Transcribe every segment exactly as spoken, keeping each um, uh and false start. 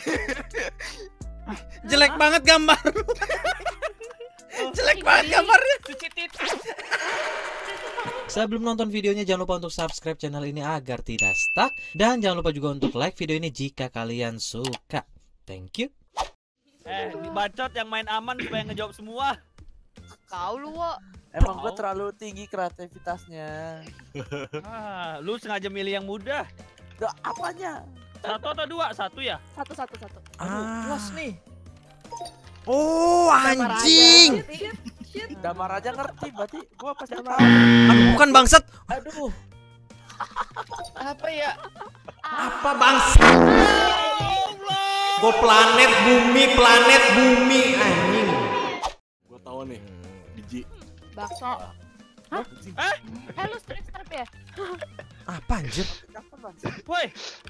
Jelek banget gambar. Jelek banget gambarnya. Sebelum nonton videonya jangan lupa untuk subscribe channel ini agar tidak stuck. Dan jangan lupa juga untuk like video ini jika kalian suka. Thank you. Eh, dibacot yang main aman supaya ngejawab semua. Kau lu, Wo. Emang gue terlalu tinggi kreativitasnya. Ah, lu sengaja milih yang mudah. Duh, apanya? Satu atau dua? Satu ya? Satu, satu, satu. Ah. Puas nih. Oh, anjing. Damar aja ngerti, berarti gua pas damar. Aduh, bukan bangsat. Aduh. Apa ya? Apa bangsat? Gua planet bumi, planet bumi anjing. Gua tahu nih. Biji. Bakso. Hah? Eh? Eh, lu strip strip ya? Apa anjir? Apa bang? Woi.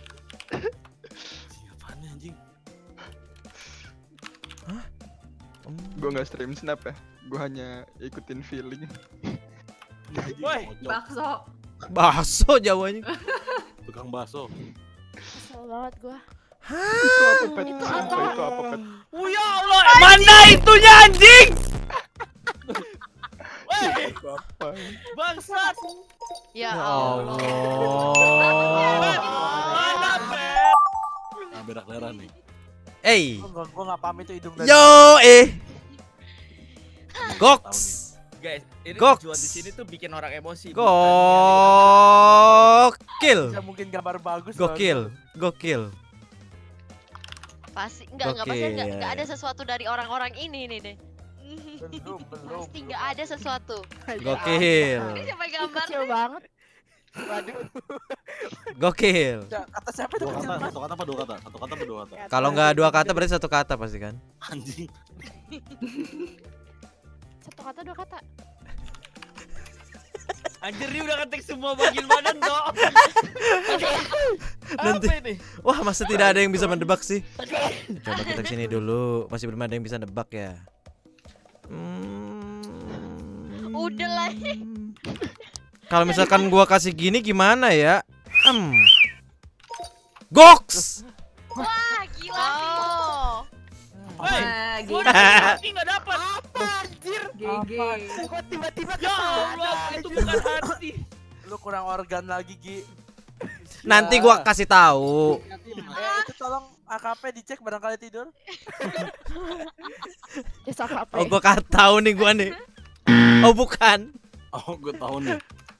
Siapaan anjing? Hah? Gue nggak stream snap ya, gue hanya ikutin feeling. Woi. Bakso. Bakso Jawanya. Tukang bakso. Kesel banget gua. Itu apa pet? Itu Sumpah, apa? itu apa pet? Oh ya Allah, mana itunya anjing? Woi, Itu apa? bangsat. Ya Ya Allah. Allah. Mana pet? Nah, berak darah nih. Eh. Gua gua enggak paham itu hidung dan Yo eh. Goks. Guys, ini Goks. tujuan di sini tuh bikin orang emosi. Gokil. bisa mungkin gambar bagus. Gokil. Gokil. Pasti enggak enggak pasti enggak Gokil. enggak ada sesuatu dari orang-orang ini nih deh. Belum, belum. Pasti enggak ada sesuatu. Gokil. Ini siapa gambar? Kecil banget. Waduh. Gokil. Kata siapa itu Dua kecil kata, banget? satu kata apa dua kata? Satu kata apa dua kata? Kalau nggak dua kata berarti satu kata pasti kan? Anjing. Satu kata dua kata. Anjir, dia udah ngetik semua bagian badan toh. Nanti. Apa ini? Wah, masa tidak ada yang bisa mendebak sih? Coba kita kesini dulu. Masih belum ada yang bisa nebak ya. Hmm. Udah lah. Kalau misalkan gua kasih gini gimana ya? Hmm. Goks. Wah, gila sih. Oh. Woi, Nah, G gua G. tapi enggak dapat. G G. Kok tiba-tiba Ya Allah, itu bukan hati. Lu kurang organ lagi, Gi. Nanti gua kasih tahu. Eh, itu tolong A K P dicek barangkali tidur. Ya sama apa? Oh, gua kan tahu nih gua nih. Oh, bukan. Oh, gue tahu nih.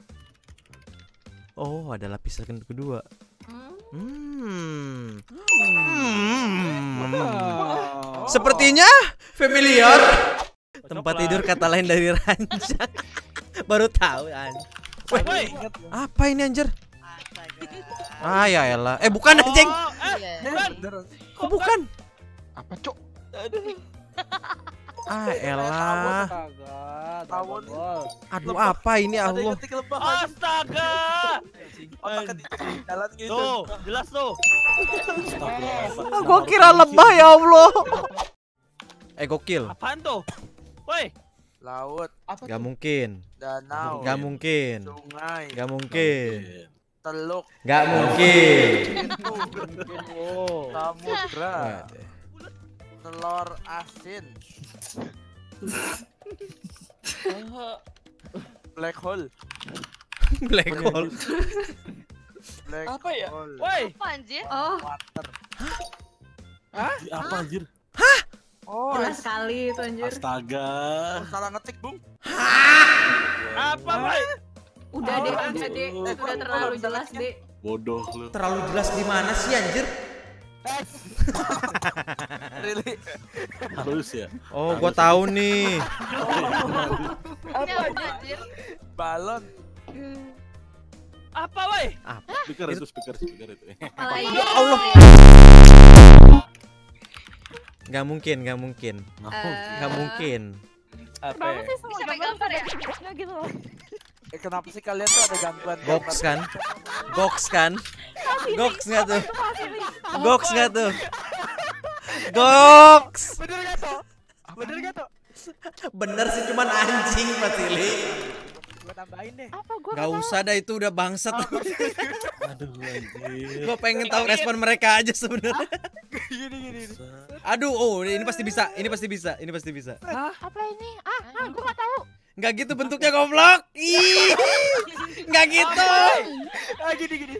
Oh, ada lapisan kedua. Hmm. Hmm. Hmm. Sepertinya familiar. Tempat tidur kata lain dari ranjang. Baru tahu anjing. Woi. Apa ini anjir? Ah ya elah. Eh bukan anjing. Oh, eh, bukan. Kok bukan? Apa cok? Ah elah. Tahu nih. Aduh apa ini Ada yang Allah. ngetik lebah aja. Astaga. Otaknya di jalan gitu. Tuh, jelas tuh. Astagfirullah. Ah, gua kira lebah ya Allah. Eh gokil. Apaan tuh? Woi, Laut, Gak mungkin. danau, Gak mungkin. sungai, Gak mungkin. teluk, Gak mungkin. samudra, Waduh. telur asin, black hole, Black hole. black Apa ya? hole, woi. Apa anjir? Oh, water. Di apa anjir? Oh, jelas sekali itu anjir. Astaga. salah ngetik, Bung. Apa, woi? Udah deh, udah deh. Eh, Udah gua- terlalu gua jelas bisa deh. Bodoh lu. Terlalu jelas di mana sih anjir? Really? Harus ya. Oh, gua tahu nih. Ini apa anjir? Balon, Apa, woi? Speaker itu, speaker, speaker itu. Apalagi Ya Allah. Gak mungkin, gak mungkin. Eh, Gak mungkin. Apa? Kenapa ya? sih semua Siapa yang gambar gambar ya? tuh nggak gitu loh. eh, kenapa sih kalian tuh ada gangguan? Goks kan? Goks kan? Goks nggak tuh? Goks nggak tuh? Goks. Bener gak tuh? Bener gak tuh? Bener sih cuman anjing Patili. Gua tambahin deh. Apa gua Gak usah dah itu udah bangsat. Aduh anjir. Gue pengen tahu respon mereka aja sebenarnya. Gini gini. Aduh, oh ini pasti bisa, ini pasti bisa, ini pasti bisa. Apa ini? Ah, ah gue nggak tahu. Nggak gitu bentuknya goblok. Ih, nggak gitu. Ah gini gini.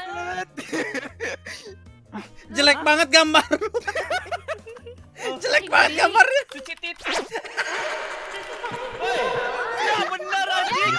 Jelek banget gambar. Jelek banget gambarnya. Cuci titik. Ya benar anjing.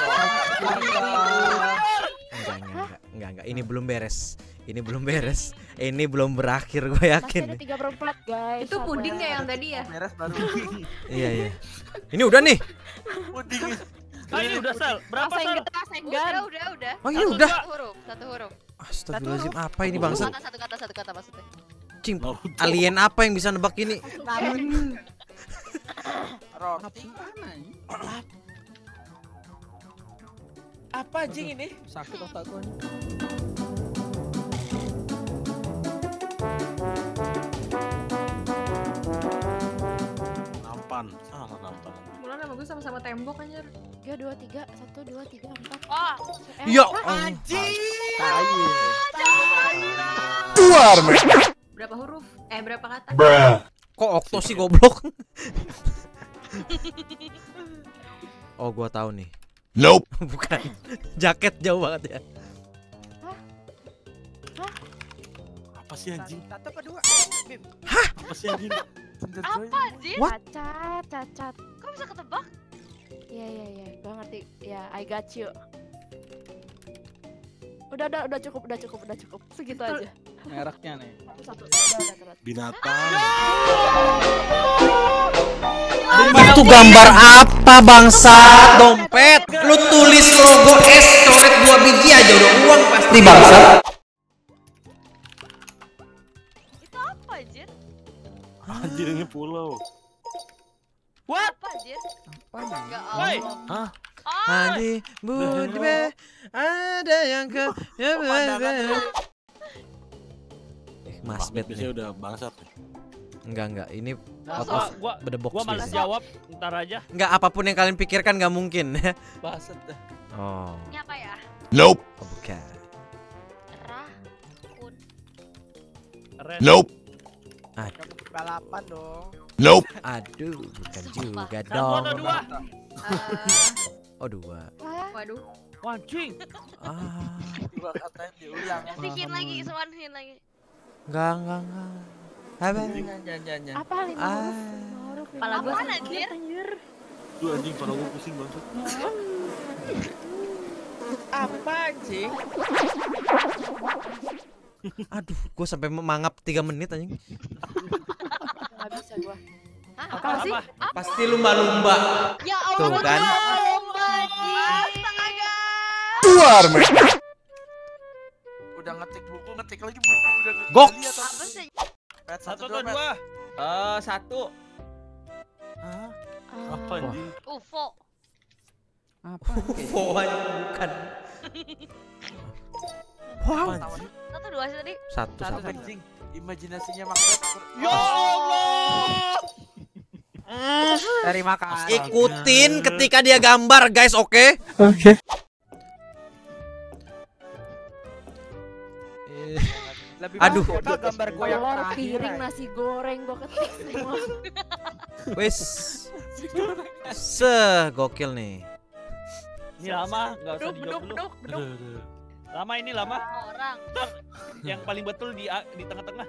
Enggak, enggak, enggak, enggak. Ini belum beres. Ini belum beres. Ini belum berakhir, gue Masih yakin. ada tiga perempat guys. Itu puding ya yang tadi ya? Beres baru. Iya, iya. Ini udah nih. Puding. Ah ini udah Sal. Berapa Sal? Udah, udah, udah. Oh, iya Satu- udah. Satu huruf, satu huruf. Astagfirullahaladzim, apa ini Satu bangsa? kata, satu kata, satu kata maksudnya. Cing, alien apa yang bisa nebak ini? Roti. Apa anjing ini? Sakit otak gua. Nampan. Salah nampan. Mulan sama gue sama-sama tembok anjir. Tiga, dua, tiga, satu, dua, tiga, empat. Oh, Ya, Berapa huruf? Eh berapa kata? kok Okto sih goblok? Oh, gua tahu nih. Nope. Bukan. Jaket jauh banget ya. Apa sih anjing? Satu apa dua? Bim. Apa sih anjing? apa anjir? What? Cacat, cacat. Kok bisa ketebak? Iya, iya, iya. Gue ngerti. Ya, I got you. Udah, udah, udah cukup, udah cukup, udah cukup. Segitu aja. Mereknya nih. Satu, udah, udah, udah. Binatang. Itu gambar apa bangsa? Dompet. Lu tulis logo es coret dua biji aja udah uang pasti bangsa. Itu apa anjir? Anjir ini pulau. Apa anjir? Apa nih? Ya Woi. Allah. Hah? Ah, Adi budi be ada yang ke ya Eh, Mas Bet Biasanya nih. udah bangsat nih. Enggak, enggak. Ini out Gua of gua the box gua malas biasanya. jawab, ntar aja. Enggak, apapun yang kalian pikirkan nggak mungkin. Baset dah. Oh, ini apa ya? Nope. oh bukan. Rah, kun. Red. Nope. Balapan dong. Nope. Aduh, bukan Sumpah. juga Satu dong. atau dua? Eh, Oh, dua. waduh. Anjing. Ah, Dua katanya diulang. Bikin lagi, semuanin lagi. enggak, enggak, enggak. Apa? Jangan-jangan. Apa lima Ah. huruf? Lima huruf. Kepala gua Apaan, sakit anjir? anjir. Tuh anjing kepala gua pusing banget. Apa anjing? Aduh, gue sampai mangap tiga menit anjing. Nggak bisa gua. Hah, Apa sih? Pasti lumba-lumba. Ya Tuh Allah, kan. lomba anjing. Udah ngetik buku, ngetik lagi buku udah ngetik. Gok. Lihat Apa apa? sih? Pet Satu satu atau dua. dua? Eh satu. Hah? Ah, Apa anjing? U F O. Oh, bukan. Wow. Anjing. Satu dua sih tadi. Satu, Satu satu. anjing. Imajinasinya Macbeth. Ya Allah. Terima kasih. Ikutin ketika dia gambar, guys, oke? Lebih Aduh. bagus ya, gambar gua yang telur, terakhir. piring, ya. nasi goreng, gua ketik semua. Wis. Se gokil nih. Ini lama, enggak usah Beduk, dijawab beduk, dulu. beduk, beduk. Aduh, aduh. Lama ini lama. Orang. Yang paling betul di di tengah-tengah.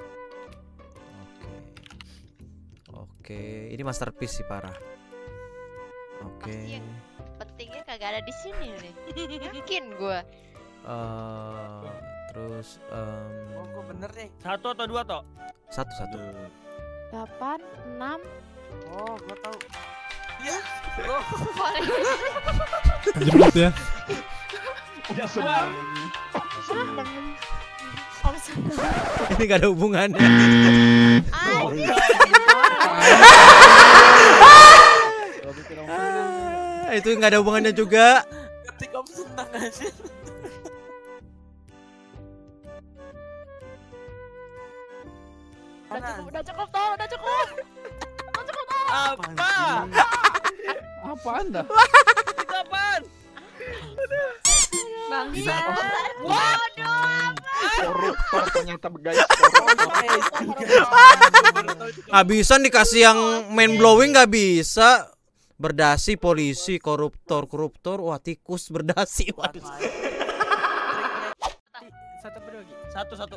Oke. Oke, ini masterpiece sih parah. Oke. Pasti yang pentingnya kagak ada di sini nih. Yakin gua. Eh, terus em, Oh, gua bener nih. Satu atau dua toh? satu satu. Aduh. Delapan, enam. Oh, gua tahu. Boleh. Ini gak ada hubungannya. Anjing. Ah, itu nggak ada hubungannya juga. Ketik om senang aja. Udah cukup, udah cukup, tol, udah cukup. Apa? Apa anda? Itu apaan? Bangsa. Waduh. Koruptor ternyata guys. Koruptor. Habisan dikasih yang main blowing nggak bisa. Berdasi, polisi, koruptor, koruptor, wah tikus berdasi. Waduh. Satu berdua lagi. Satu satu.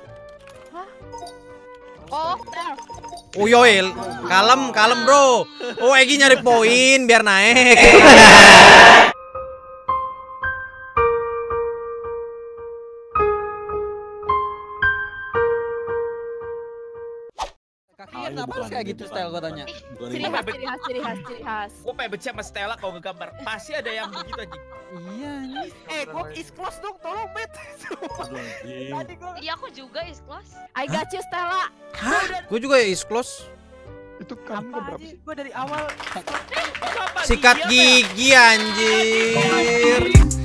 Oh, udah. Oh Yoel, kalem, kalem bro. Oh Egi nyari poin biar naik. Kakinya kenapa harus kayak gitu style katanya? Ciri khas, ciri khas, ciri khas, ciri khas. Gue pengen benci sama Stella kalau ngegambar. Pasti ada yang begitu anjing. Iya nih. Eh, gua is close dong, tolong bet. Tadi gua Iya aku juga is close. I got you Stella. Gue juga ya is close. Itu kan apa berapa aja? sih? Gua dari awal. Sikat gigi anjir.